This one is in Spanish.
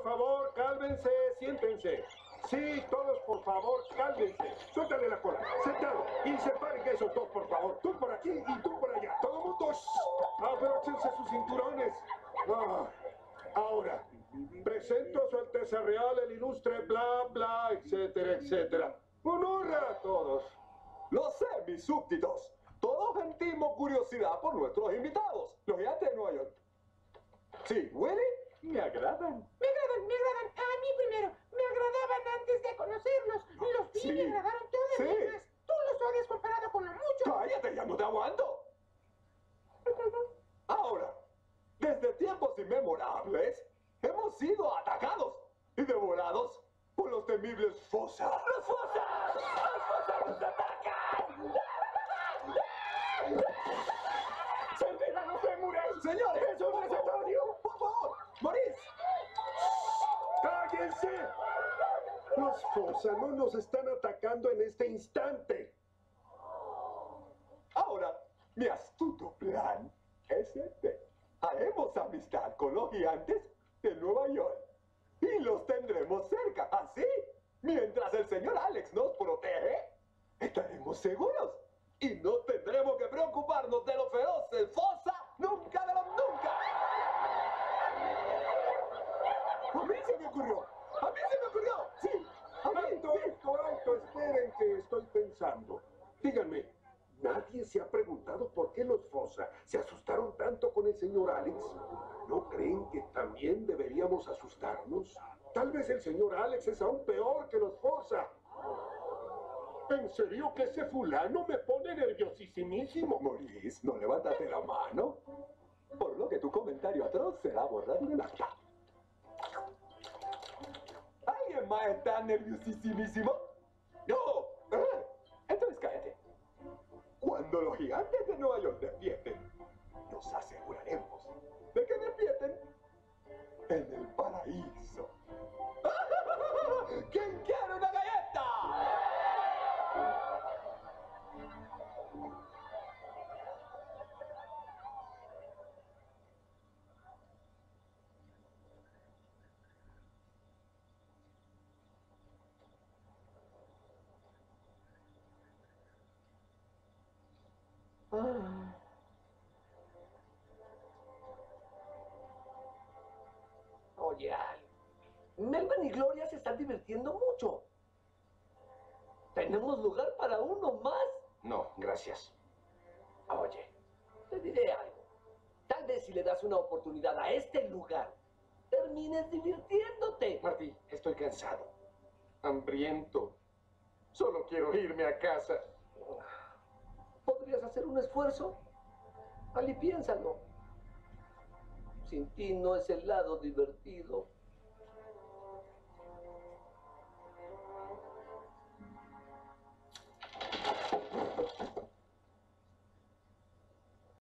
por favor, cálmense, siéntense. Sí, todos, por favor, cálmense. Suéltale la cola, sentado. Y separen esos dos, por favor. Tú por aquí y tú por allá. Todo mundo, abróchense sus cinturones. Ahora, presento a su Alteza Real, el ilustre bla, bla, etcétera, etcétera. ¡Honora a todos! Lo sé, mis súbditos. Todos sentimos curiosidad por nuestros invitados, los gigantes de Nueva York. Sí, Willy, me agradan. Me agradan. A mí primero. Me agradaban antes de conocerlos. Los vi y me agradaron todavía más. Tú los odias comparado con lo mucho. ¡Cállate, ya no te aguanto! Ahora, desde tiempos inmemorables, hemos sido atacados y devorados por los temibles Fossa. ¡Los Fossa! ¡Los Fossa nos atacan! ¡Servirán los fémures! ¡Señores! ¡Es un recetario! ¡Por favor! ¡Maurice! ¡Cállense! Los Fossa no nos están atacando en este instante. Ahora, mi astuto plan es este. Haremos amistad con los gigantes de Nueva York y los tendremos cerca. Así, mientras el señor Alex nos protege, estaremos seguros y no tendremos que preocuparnos de los feroces Fossa nunca de los nunca. A mí se me ocurrió. Sí, a mí. Alto, esperen que estoy pensando. Díganme, ¿nadie se ha preguntado por qué los Fossa se asustaron tanto con el señor Alex? ¿No creen que también deberíamos asustarnos? Tal vez el señor Alex es aún peor que los Fossa. ¿En serio que ese fulano me pone nerviosísimo? Maurice, no levantaste la mano. Por lo que tu comentario atroz será borrado del acta. ¿Alguien más está nerviosísimo? ¡No! Entonces cállate. Cuando los gigantes de Nueva York despierten, nos aseguraremos de que despierten en el paraíso. ¿Quién quiere una galleta? Oye, Al, Melvin y Gloria se están divirtiendo mucho. ¿Tenemos lugar para uno más? No, gracias. Oye, te diré algo. Tal vez si le das una oportunidad a este lugar, termines divirtiéndote. Marty, estoy cansado, hambriento. Solo quiero irme a casa. ¿Podrías hacer un esfuerzo? Ali, piénsalo. Sin ti no es el lado divertido.